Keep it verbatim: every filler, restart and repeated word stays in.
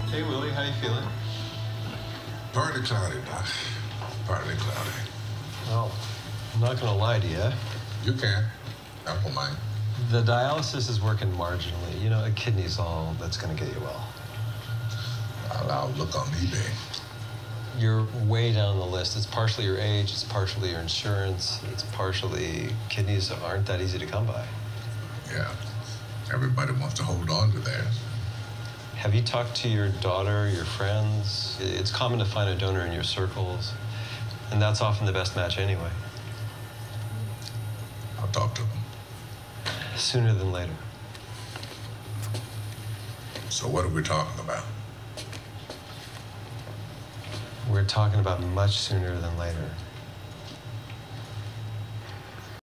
Hey, Willie, how you feeling? Partly cloudy, Doc. Partly cloudy. Well, I'm not going to lie to you. You can. I don't mind. The dialysis is working marginally. You know, a kidney's all that's going to get you well. I'll, I'll look on eBay. You're way down the list. It's partially your age, it's partially your insurance, it's partially kidneys aren't that easy to come by. Yeah. Everybody wants to hold on to theirs. Have you talked to your daughter, your friends? It's common to find a donor in your circles, and that's often the best match anyway. I'll talk to them. Sooner than later. So what are we talking about? We're talking about much sooner than later.